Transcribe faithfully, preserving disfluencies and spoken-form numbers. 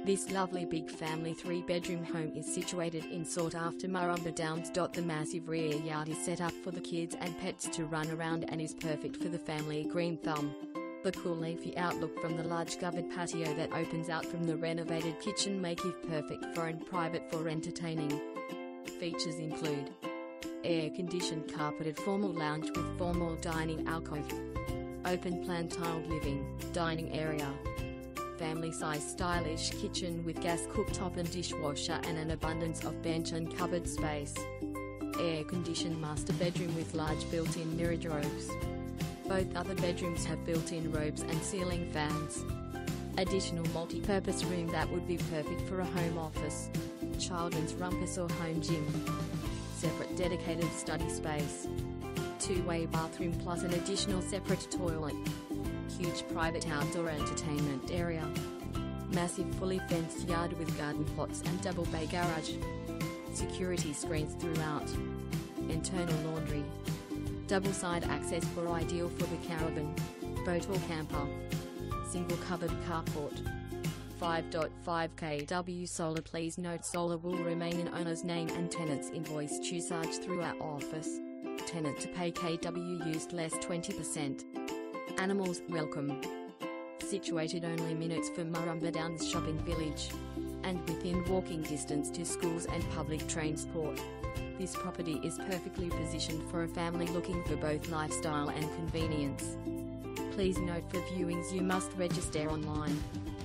This lovely big family three-bedroom home is situated in sought-after Murrummba Downs. The massive rear yard is set up for the kids and pets to run around and is perfect for the family green thumb. The cool leafy outlook from the large covered patio that opens out from the renovated kitchen make it perfect for and private for entertaining. Features include air-conditioned carpeted formal lounge with formal dining alcove, open-plan tiled living, dining area, family-size stylish kitchen with gas cooktop and dishwasher and an abundance of bench and cupboard space, air-conditioned master bedroom with large built-in mirrored robes. Both other bedrooms have built-in robes and ceiling fans. Additional multi-purpose room that would be perfect for a home office, children's rumpus or home gym. Separate dedicated study space. Two-way bathroom plus an additional separate toilet. Huge private outdoor entertainment area. Massive fully fenced yard with garden plots and double bay garage. Security screens throughout. Internal laundry. Double side access for ideal for the caravan, boat or camper. Single covered carport. five point five kilowatt solar. Please note solar will remain in owner's name and tenant's invoice to charge through our office. Tenant to pay kW used less twenty percent. Animals welcome. Situated only minutes from Murrumba Downs shopping village, and within walking distance to schools and public transport. This property is perfectly positioned for a family looking for both lifestyle and convenience. Please note for viewings you must register online.